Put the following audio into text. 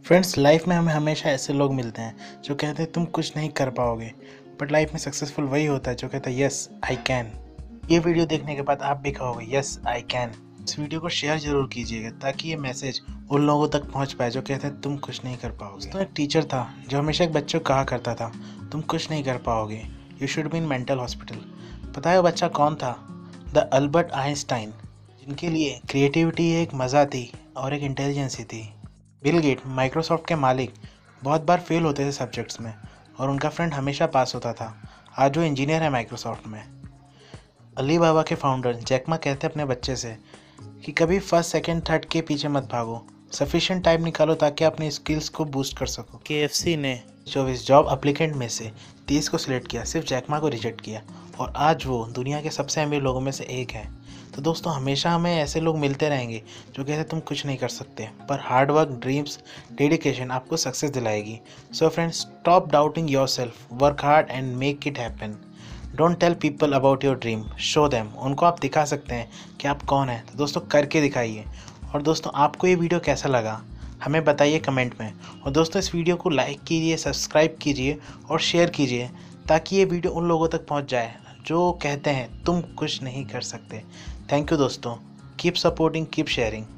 Friends, life में हमें हमेशा ऐसे लोग मिलते हैं जो कहते हैं तुम कुछ नहीं कर पाओगे, बट लाइफ में सक्सेसफुल वही होता है जो कहता है यस आई कैन। ये वीडियो देखने के बाद आप भी कहोगे यस आई कैन। इस वीडियो को शेयर जरूर कीजिएगा ताकि ये मैसेज उन लोगों तक पहुंच पाए जो कहते हैं तुम कुछ नहीं कर पाओगे। तो एक टीचर था जो हमेशा एक बच्चे को कहा करता था तुम कुछ नहीं कर पाओगे, you should be in mental hospital. पता है वो बच्चा कौन था? द अल्बर्ट आइंस्टाइन, जिनके लिए क्रिएटिविटी एक मज़ा थी और एक इंटेलिजेंसी थी। बिल गेट, माइक्रोसॉफ्ट के मालिक, बहुत बार फेल होते थे सब्जेक्ट्स में और उनका फ्रेंड हमेशा पास होता था। आज वो इंजीनियर है माइक्रोसॉफ्ट में। अली बाबा के फाउंडर जैकमा कहते हैं अपने बच्चे से कि कभी फर्स्ट सेकंड थर्ड के पीछे मत भागो, सफिशिएंट टाइम निकालो ताकि अपनी स्किल्स को बूस्ट कर सको। केएफसी ने 24 जॉब एप्लीकेंट में से 30 को सिलेक्ट किया, सिर्फ जैकमा को रिजेक्ट किया और आज वो दुनिया के सबसे अमीर लोगों में से एक है। तो दोस्तों, हमेशा हमें ऐसे लोग मिलते रहेंगे जो कहते हैं तुम कुछ नहीं कर सकते, पर हार्ड वर्क, ड्रीम्स, डेडिकेशन आपको सक्सेस दिलाएगी। So friends, stop doubting yourself, work hard and make it happen. Don't tell people about your dream, show them. उनको आप दिखा सकते हैं कि आप कौन हैं, तो दोस्तों करके दिखाइए। और दोस्तों, आपको ये वीडियो कैसा लगा हमें बताइए कमेंट में। और दोस्तों, इस वीडियो को लाइक कीजिए, सब्सक्राइब कीजिए और शेयर कीजिए ताकि ये वीडियो उन लोगों तक पहुंच जाए जो कहते हैं तुम कुछ नहीं कर सकते। थैंक यू दोस्तों, कीप सपोर्टिंग, कीप शेयरिंग।